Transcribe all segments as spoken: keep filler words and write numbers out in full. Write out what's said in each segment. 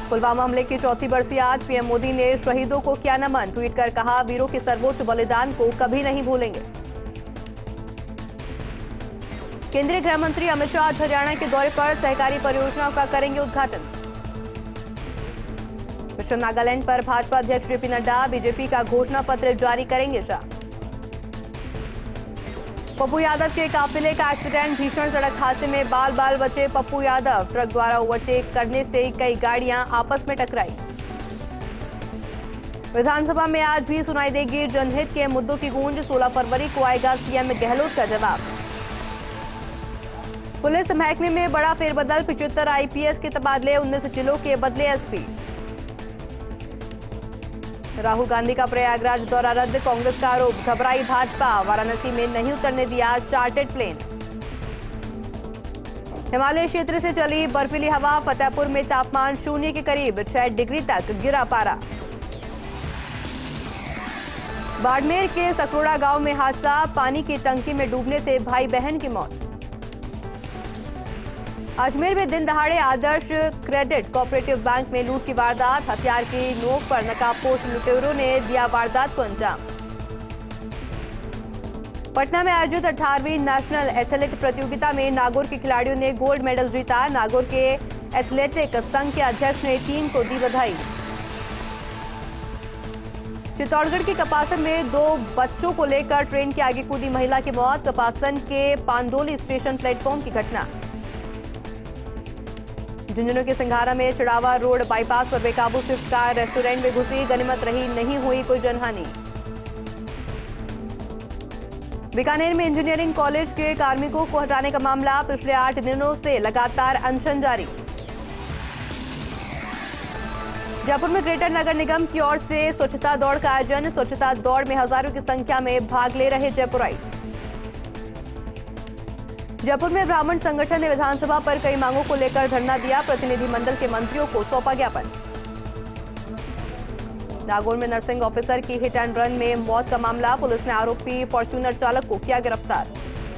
पुलवामा हमले की चौथी बरसी आज पीएम मोदी ने शहीदों को किया नमन। ट्वीट कर कहा, वीरों के सर्वोच्च बलिदान को कभी नहीं भूलेंगे। केंद्रीय गृह मंत्री अमित शाह आज हरियाणा के दौरे पर सहकारी परियोजनाओं का करेंगे उद्घाटन। पश्चिम नागालैंड पर भाजपा अध्यक्ष जेपी नड्डा बीजेपी का घोषणा पत्र जारी करेंगे। शाह पप्पू यादव के काफिले का एक्सीडेंट, भीषण सड़क हादसे में बाल बाल बचे पप्पू यादव। ट्रक द्वारा ओवरटेक करने से कई गाड़ियां आपस में टकराई। विधानसभा में आज भी सुनाई देगी जनहित के मुद्दों की गूंज। सोलह फरवरी को आएगा सीएम गहलोत का जवाब। पुलिस महकमे में बड़ा फेरबदल, पिचहत्तर आईपीएस के तबादले, उन्नीस जिलों के बदले एसपी। राहुल गांधी का प्रयागराज दौरा रद्द, कांग्रेस का आरोप, घबराई भाजपा। वाराणसी में नहीं उतरने दिया चार्टर्ड प्लेन। हिमालय क्षेत्र से चली बर्फीली हवा, फतेहपुर में तापमान शून्य के करीब, छह डिग्री तक गिरा पारा। बाड़मेर के सकरोड़ा गांव में हादसा, पानी की टंकी में डूबने से भाई बहन की मौत। अजमेर में दिन दहाड़े आदर्श क्रेडिट कोऑपरेटिव बैंक में लूट की वारदात, हथियार की नोक पर नकाबपोश लुटेरों ने दिया वारदात को अंजाम। पटना में आयोजित अठारहवीं नेशनल एथलेटिक प्रतियोगिता में नागौर के खिलाड़ियों ने गोल्ड मेडल जीता। नागौर के एथलेटिक संघ के अध्यक्ष ने टीम को दी बधाई। चित्तौड़गढ़ के कपासन में दो बच्चों को लेकर ट्रेन के आगे कूदी महिला की मौत। कपासन के पांडोली स्टेशन प्लेटफॉर्म की घटना। झुंझुनू के सिंघारा में चढ़ावा रोड बाईपास पर बेकाबू स्विफ्ट कार रेस्टोरेंट में घुसी, गनीमत रही, नहीं हुई कोई जनहानि। बीकानेर में इंजीनियरिंग कॉलेज के कार्मिकों को हटाने का मामला, पिछले आठ दिनों से लगातार अनशन जारी। जयपुर में ग्रेटर नगर निगम की ओर से स्वच्छता दौड़ का आयोजन, स्वच्छता दौड़ में हजारों की संख्या में भाग ले रहे जयपुराइट्स। जयपुर में ब्राह्मण संगठन ने विधानसभा पर कई मांगों को लेकर धरना दिया, प्रतिनिधिमंडल के मंत्रियों को सौंपा ज्ञापन। नागौर में नर्सिंग ऑफिसर की हिट एंड रन में मौत का मामला, पुलिस ने आरोपी फॉर्च्यूनर चालक को किया गिरफ्तार।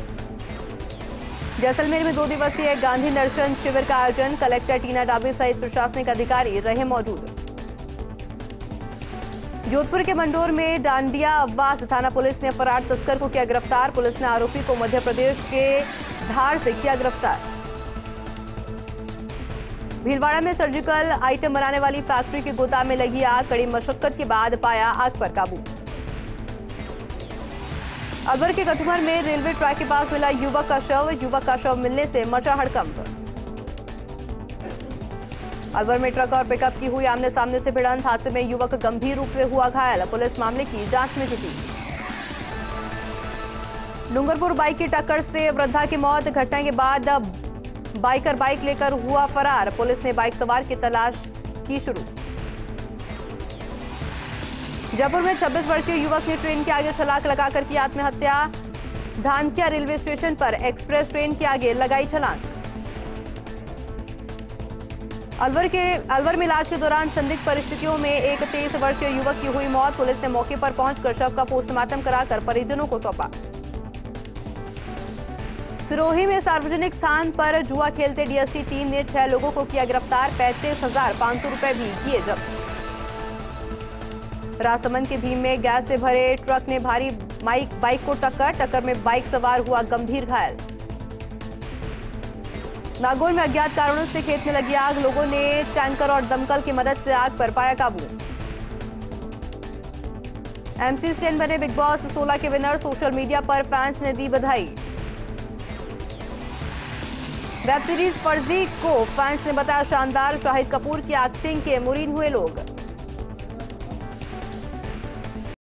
जैसलमेर में दो दिवसीय गांधी दर्शन शिविर का आयोजन, कलेक्टर टीना डाबी सहित प्रशासनिक अधिकारी रहे मौजूद। जोधपुर के मंडोर में डांडिया अब्बास थाना पुलिस ने फरार तस्कर को किया गिरफ्तार, पुलिस ने आरोपी को मध्य प्रदेश के धार से किया गिरफ्तार। भीलवाड़ा में सर्जिकल आइटम बनाने वाली फैक्ट्री के गोदाम में लगी आग, कड़ी मशक्कत के बाद पाया आग पर काबू। अलवर के कठुमर में रेलवे ट्रैक के पास मिला युवक का शव, युवक का शव मिलने से मचा हड़कंप। अलवर में ट्रक और पिकअप की हुई आमने सामने से भिड़ंत, हादसे में युवक गंभीर रूप से हुआ घायल, पुलिस मामले की जांच में जुटी। डूंगरपुर बाइक की टक्कर से वृद्धा की मौत, घटना के बाद बाइकर बाइक लेकर हुआ फरार, पुलिस ने बाइक सवार की तलाश की शुरू। जयपुर में छब्बीस वर्षीय युवक ने ट्रेन के आगे छलांग लगाकर की आत्महत्या, धानक्या रेलवे स्टेशन पर एक्सप्रेस ट्रेन के आगे लगाई छलांग। अलवर के अलवर में इलाज के दौरान संदिग्ध परिस्थितियों में एक तेईस वर्षीय युवक की हुई मौत, पुलिस ने मौके पर पहुंचकर शव का पोस्टमार्टम कराकर परिजनों को सौंपा। सिरोही में सार्वजनिक स्थान पर जुआ खेलते डीएसटी टीम ने छह लोगों को किया गिरफ्तार, पैंतीस हजार पांच सौ रुपए भी किए जब्त। राजसमंद के भीम में गैस से भरे ट्रक ने भारी बाइक बाइक को टक्कर, टक्कर में बाइक सवार हुआ गंभीर घायल। नागौर में अज्ञात कारणों से खेत में लगी आग, लोगों ने टैंकर और दमकल की मदद से आग पर पाया काबू। एमसी स्टैन बने बिग बॉस सोलह के विनर, सोशल मीडिया पर फैंस ने दी बधाई। वेब सीरीज फर्जी को फैंस ने बताया शानदार, शाहिद कपूर की एक्टिंग के मुरीन हुए लोग।